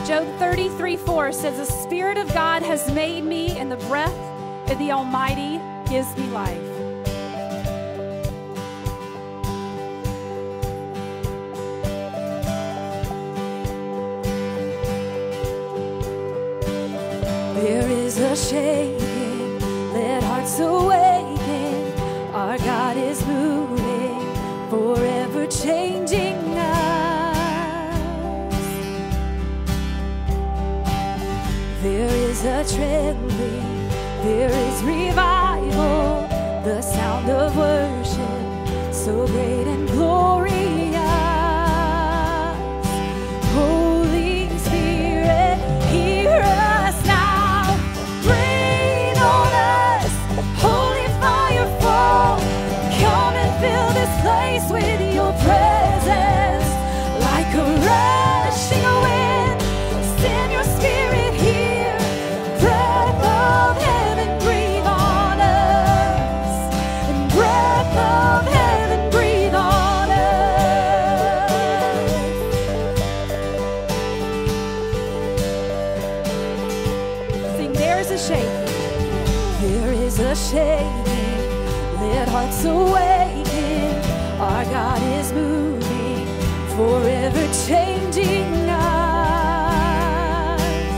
Job 33:4 says, the Spirit of God has made me, and the breath of the Almighty gives me life. There is a shaking, let hearts awaken. Our God is moving, forever changing us. There is a trembling, there is revival, the sound of worship, so great and glorious. Holy Spirit, hear us now. Rain on us, holy fire fall. Come and fill this place with your presence. Like a rushing wind, send your spirit here. Breath of heaven, breathe on us. And breath of heaven, breathe on us. Sing, there's a shaking. There is a shaking, let hearts awaken. Our God is moving, forever changing us.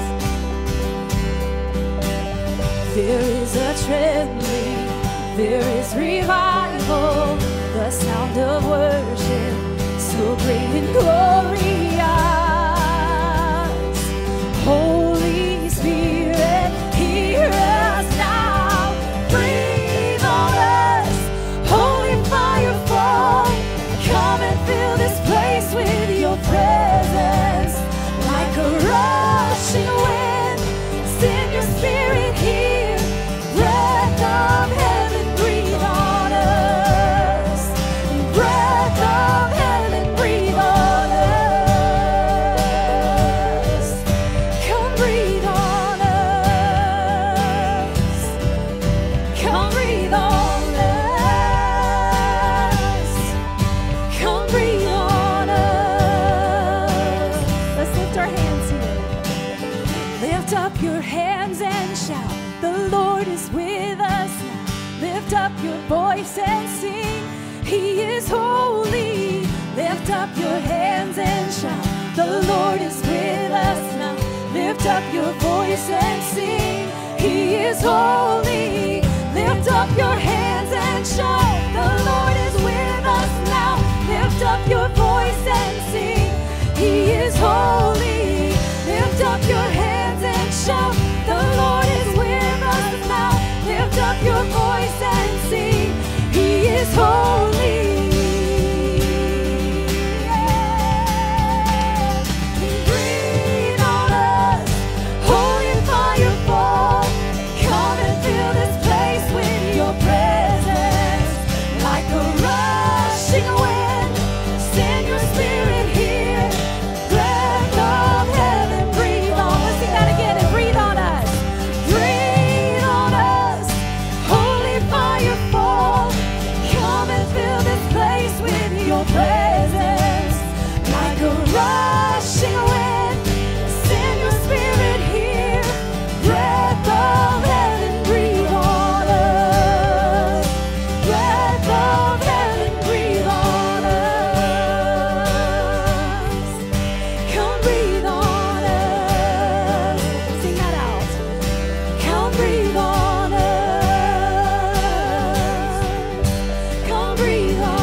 There is a trembling, there is revival, the sound of worship, so great and glorious. Holy Spirit, hear us now. Breathe on us, holy fire fall. Come and fill this place with your presence. Like a rushing wind, send your spirit here. Breath of heaven, breathe on us. Breath of heaven, breathe on us. Come breathe on us. Come breathe on us. Come breathe on us. Let's lift our hands here. Lift up your hands and shout, the Lord is with us now. Lift up your voice and sing, He is holy. Lift up your hands and shout, the Lord is with us now. Lift up your voice and sing, He is holy. Lift up your hands and shout, the Lord is with us now. Lift up your voice and sing, He is holy. Lift up your hands and shout, the Lord is with us now. Lift up your voice and sing, He is holy. Yeah. Breathe on us, holy fire fall. Come and fill this place with your presence. Like a rushing wind, send your spirit here. Breath of heaven, breathe on. Let's sing that again and breathe on us. Breathe on us, holy fire fall. Come and fill this place with your presence. Like a rushing wind, send your spirit here. Breath of heaven, breathe on us. Breath of heaven, breathe on us. Come breathe on us. Sing that out. Come breathe on us. Come breathe on us.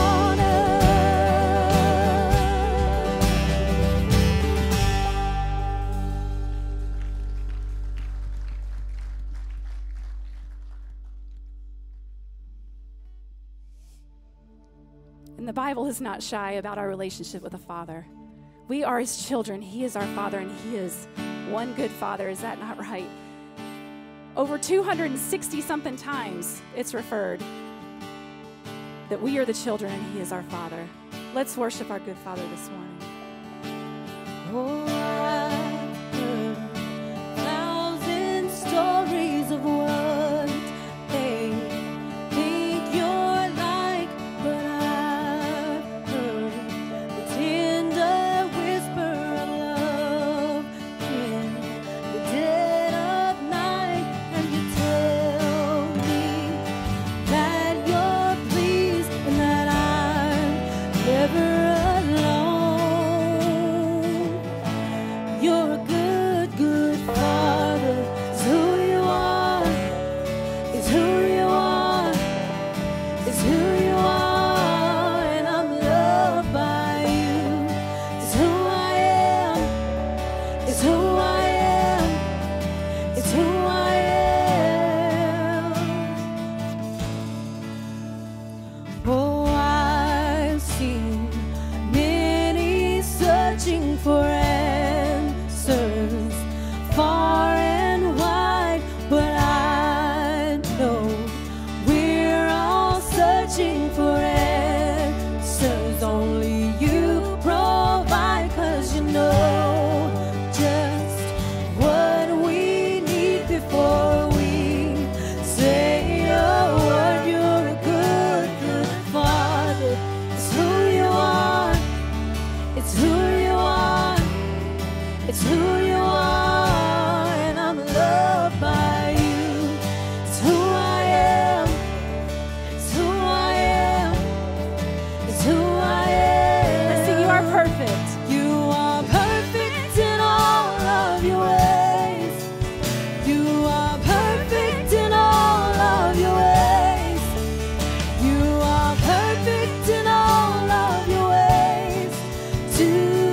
And the Bible is not shy about our relationship with the Father. We are His children. He is our Father, and He is one good Father. Is that not right? Over 260-something times it's referred that we are the children and He is our Father. Let's worship our good Father this morning. Oh, I've heard 1,000 stories of what they think you're like, but I've heard the tender whisper of love never alone. You're a good, good Father. It's who you are. It's who you are. It's who you are. And I'm loved by you. It's who I am. It's who I am. It's who I am. Oh, I've seen many searching for answers far and wide, but I know we're all searching for answers. Only you provide, 'cause you know just what we need before we say a word. You're a good, good Father. It's who you are. It's who you are. It's who you are. And I'm loved by you. It's who I am. It's who I am. It's who I am. Let's sing, you are perfect. You are perfect in all of your ways. You are perfect in all of your ways. You are perfect in all of your ways to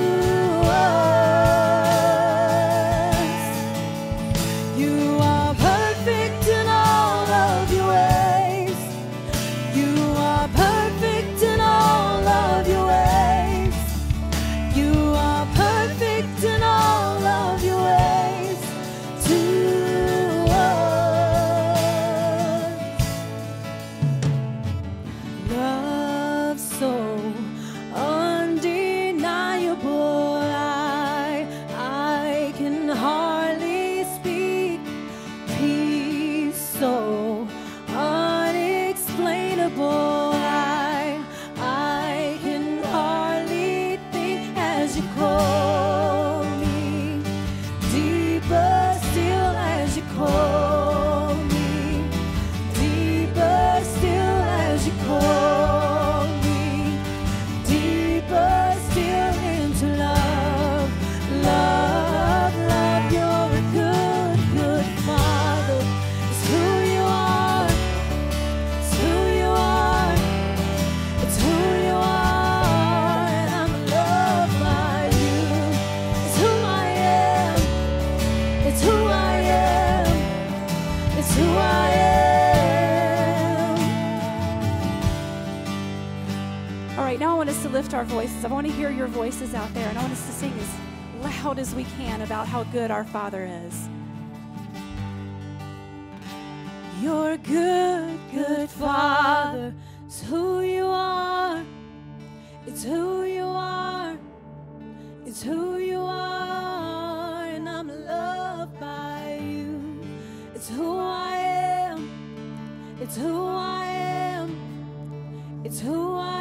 us. You are perfect in all of your ways. You are perfect in all of your ways. You are perfect in all of your ways to us. Love so undeniable, I can hardly speak. Peace so unexplainable, I can hardly think as you call me. Deeper still as you call me. Deeper still as you call me. Deeper still into love. Love, love, you're a good, good Father. It's who you are. It's who you are. It's who you are. And I'm loved by you. It's who I am. It's who I am. It's who I am. All right, now I want us to lift our voices. I want to hear your voices out there, and I want us to sing as loud as we can about how good our Father is. You're a good, good Father. It's who you are. It's who you are. It's who you are. And I'm loved by you. It's who I am. It's who I am. It's who I